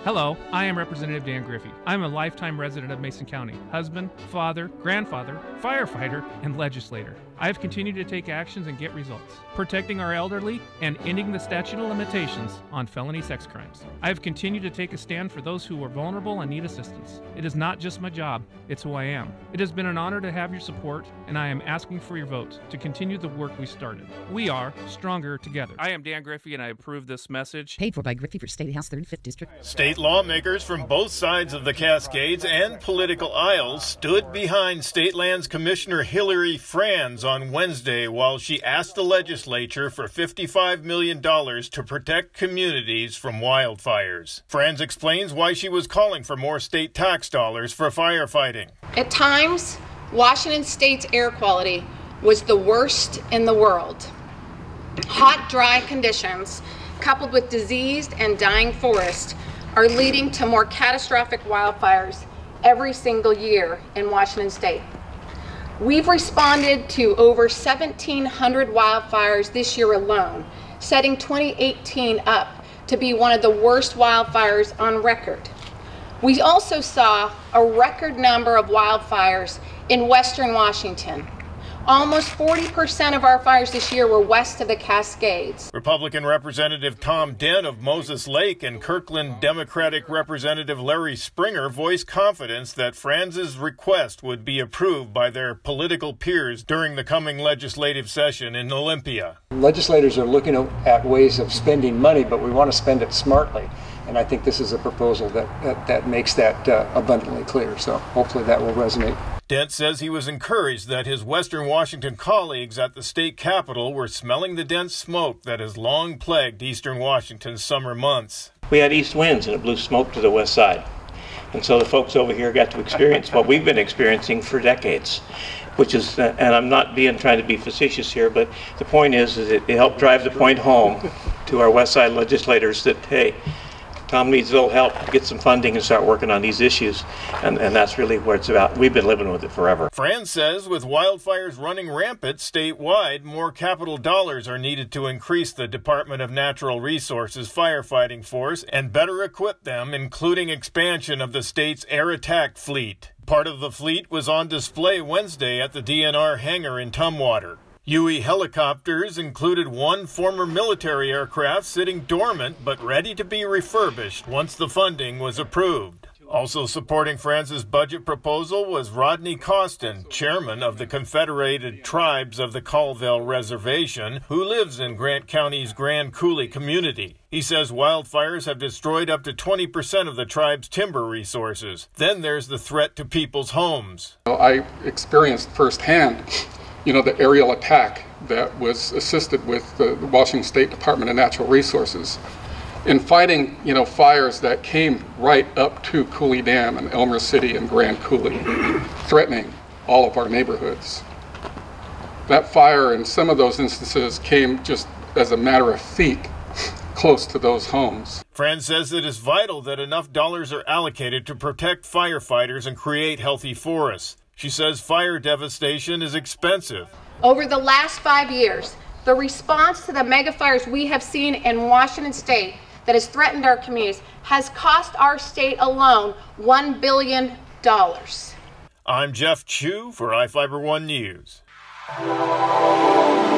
Hello, I am Representative Dan Griffey. I'm a lifetime resident of Mason County, husband, father, grandfather, firefighter, and legislator. I have continued to take actions and get results, protecting our elderly and ending the statute of limitations on felony sex crimes. I have continued to take a stand for those who are vulnerable and need assistance. It is not just my job, it's who I am. It has been an honor to have your support, and I am asking for your vote to continue the work we started. We are stronger together. I am Dan Griffey, and I approve this message. Paid for by Griffey for State House 35th District. State lawmakers from both sides of the Cascades and political aisles stood behind State Lands Commissioner Hilary Franz on Wednesday while she asked the legislature for $55 million to protect communities from wildfires. Franz explains why she was calling for more state tax dollars for firefighting. At times, Washington State's air quality was the worst in the world. Hot, dry conditions, coupled with diseased and dying forests, are leading to more catastrophic wildfires every single year in Washington State. We've responded to over 1,700 wildfires this year alone, setting 2018 up to be one of the worst wildfires on record. We also saw a record number of wildfires in Western Washington. Almost 40% of our fires this year were west of the Cascades. Republican Representative Tom Dent of Moses Lake and Kirkland Democratic Representative Larry Springer voiced confidence that Franz's request would be approved by their political peers during the coming legislative session in Olympia. Legislators are looking at ways of spending money, but we want to spend it smartly. And I think this is a proposal that makes that abundantly clear. So hopefully that will resonate. Dent says he was encouraged that his Western Washington colleagues at the state capitol were smelling the dense smoke that has long plagued Eastern Washington's summer months. We had east winds and it blew smoke to the west side. And so the folks over here got to experience what we've been experiencing for decades, which is, and I'm not trying to be facetious here, but the point is it helped drive the point home to our west side legislators that, hey, Tom needs a little help to get some funding and start working on these issues, and that's really what it's about. We've been living with it forever. Franz says with wildfires running rampant statewide, more capital dollars are needed to increase the Department of Natural Resources firefighting force and better equip them, including expansion of the state's air attack fleet. Part of the fleet was on display Wednesday at the DNR hangar in Tumwater. UE helicopters included one former military aircraft sitting dormant but ready to be refurbished once the funding was approved. Also supporting Franz's budget proposal was Rodney Costin, chairman of the Confederated Tribes of the Colville Reservation, who lives in Grant County's Grand Coulee community. He says wildfires have destroyed up to 20% of the tribe's timber resources. Then there's the threat to people's homes. I experienced firsthand the aerial attack that was assisted with the Washington State Department of Natural Resources in fighting, fires that came right up to Coulee Dam and Elmer City and Grand Coulee, threatening all of our neighborhoods. That fire in some of those instances came just as a matter of feet close to those homes. Franz says it is vital that enough dollars are allocated to protect firefighters and create healthy forests. She says fire devastation is expensive. Over the last 5 years, the response to the mega fires we have seen in Washington State that has threatened our communities has cost our state alone $1 billion. I'm Jeff Chu for iFiber1 News.